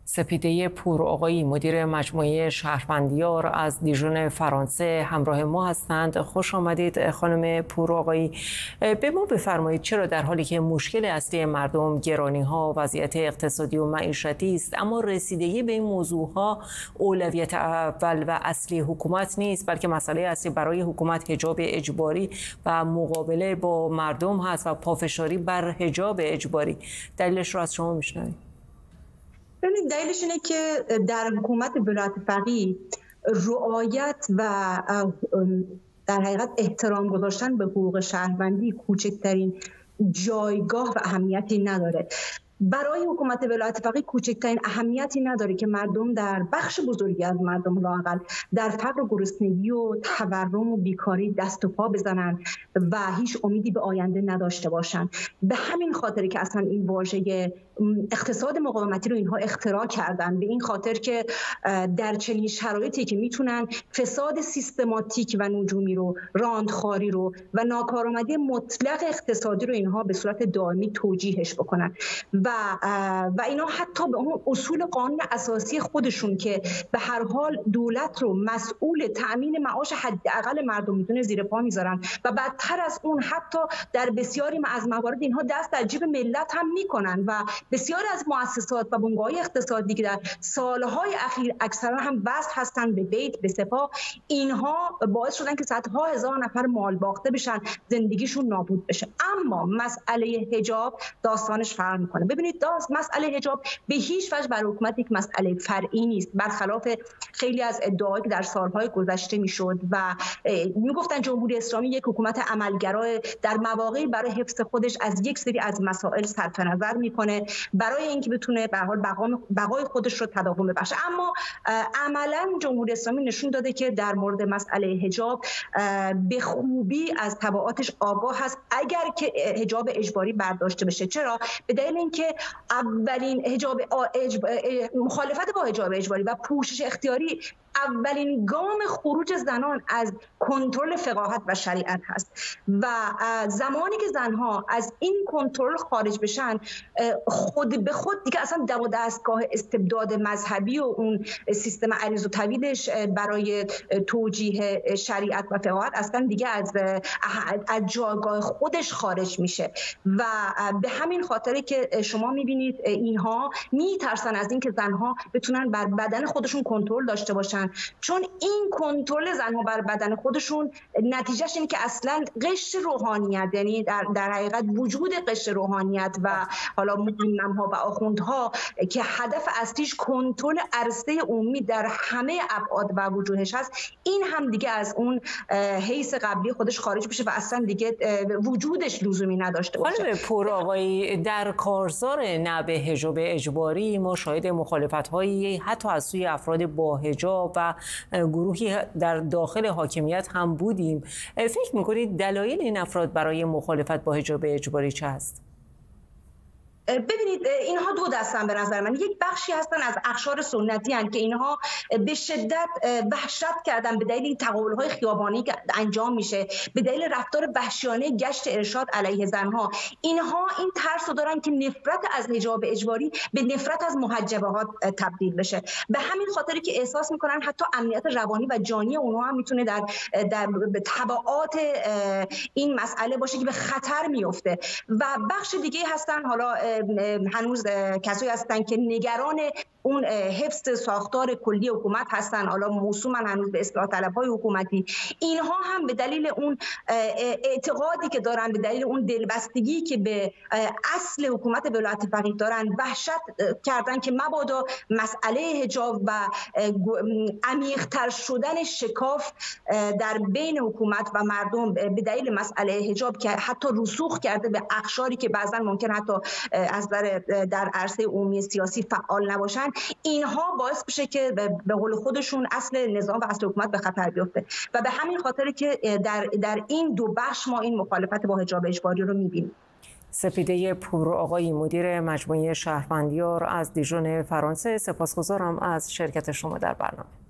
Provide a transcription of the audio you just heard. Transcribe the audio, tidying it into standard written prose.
سپیده پورآقایی مدیر مجموعه شهروندیار از دیژون فرانسه همراه ما هستند. خوش آمدید خانم پورآقایی. به ما بفرمایید چرا در حالی که مشکل اصلی مردم گرانی‌ها، وضعیت اقتصادی و معیشتی است، اما رسیدگی به این موضوعها اولویت اول و اصلی حکومت نیست، بلکه مسئله اصلی برای حکومت حجاب اجباری و مقابله با مردم هست و پافشاری بر حجاب اجباری. دلیلش رو از شما میشنویم. ببینید، دلیلش اینه که در حکومت ولایت فقیه رعایت و در حقیقت احترام گذاشتن به حقوق شهروندی کوچکترین جایگاه و اهمیتی نداره. برای حکومت ولایت فقیه کوچکترین اهمیتی نداره که مردم در بخش بزرگی از مردم لااقل در فقر و گرسنگی و تورم و بیکاری دست و پا بزنن و هیچ امیدی به آینده نداشته باشن. به همین خاطر که اصلا این واژه اقتصاد مقاومتی رو اینها اختراع کردن، به این خاطر که در چنین شرایطی که میتونن فساد سیستماتیک و نجومی رو، راندخاری رو و ناکارآمدی مطلق اقتصادی رو اینها به صورت دائمی توجیهش بکنن و اینا حتی به اون اصول قانون اساسی خودشون که به هر حال دولت رو مسئول تأمین معاش حداقل مردم میدونه زیر پا میذارن و بدتر از اون حتی در بسیاری از موارد اینها دست در جیب ملت هم میکنن و بسیاری از مؤسسات و بنگاه‌های اقتصادی که در سالهای اخیر اکثرا هم وصل هستن به بیت، به سپاه، اینها باعث شدن که صدها هزار نفر مال باخته بشن، زندگیشون نابود بشه. اما مسئله حجاب داستانش فرق میکنه. ببینید، مسئله حجاب به هیچ وجه برای حکومت یک مسئله فرعی نیست، برخلاف خیلی از ادعاهایی که در سالهای گذشته میشد و میگفتن جمهوری اسلامی یک حکومت عملگرای در مواقعی برای حفظ خودش از یک سری از مسائل صرف نظر میکنه برای اینکه بتونه به هر حال بقای خودش رو تداوم ببخشه. اما عملا جمهوری اسلامی نشون داده که در مورد مسئله حجاب به خوبی از تبعاتش آگاه هست اگر که حجاب اجباری برداشته بشه. چرا؟ به دلیل اینکه اولین مخالفت با حجاب اجباری و پوشش اختیاری اولین گام خروج زنان از کنترل فقاهت و شریعت هست و زمانی که زنها از این کنترل خارج بشن، خود به خود دیگه اصلا دم و دستگاه استبداد مذهبی و اون سیستم عریض و طویلش برای توجیه شریعت و فقاهت اصلا دیگه از جایگاه خودش خارج میشه و به همین خاطره که شما میبینید اینها میترسن از اینکه زنها بتونن بر بدن خودشون کنترل داشته باشن، چون این کنترل زنها بر بدن خودشون نتیجهش اینه که اصلا قشر روحانیت، یعنی در حقیقت وجود قشر روحانیت و حالا معلم‌ها و آخوندها که هدف اصلیش کنترل عرصه عمومی در همه ابعاد و وجوهش هست، این هم دیگه از اون حیث قبلی خودش خارج بشه و اصلا دیگه وجودش لزومی نداشته باشه. خانم پورآقایی، در کارزار نبض حجاب اجباری ما شاهد مخالفت‌هایی حتی از سوی افراد با حجاب و گروهی در داخل حاکمیت هم بودیم. فکر می‌کنید دلایل این افراد برای مخالفت با حجاب اجباری چه است؟ ببینید، اینها دو دستن به نظر من. یک بخشی هستن از اقشار سنتی هستند که اینها به شدت وحشت کردن به دلیل تقابل‌های خیابانی که انجام میشه، به دلیل رفتار وحشیانه گشت ارشاد علیه زنها. اینها این ترس رو دارن که نفرت از حجاب اجباری به نفرت از محجبه ها تبدیل بشه. به همین خاطری که احساس میکنن حتی امنیت روانی و جانی اونها هم میتونه در تبعات این مسئله باشه که به خطر میفته. و بخش دیگه هستن، حالا هنوز کسایی هستن که نگران اون حفظ ساختار کلی حکومت هستن، حالا موسومن هنوز به اصلاح طلب‌های حکومتی. اینها هم به دلیل اون اعتقادی که دارن، به دلیل اون دلبستگی که به اصل حکومت ولایت فقیه دارن، وحشت کردن که مبادا مسئله حجاب و عمیق‌تر شدن شکاف در بین حکومت و مردم به دلیل مسئله حجاب که حتی رسوخ کرده به اقشاری که بعضا ممکن حتی از در عرصه عمومی سیاسی فعال نباشن، اینها باعث بشه که به قول خودشون اصل نظام و اصل حکومت به خطر بیفته و به همین خاطر که در این دو بخش ما این مخالفت با حجاب اجباری رو می‌بینیم. سپیده پورآقایی مدیر مجموعه شهروندیار از دیژون فرانسه، سپاسگزارم از شرکت شما در برنامه.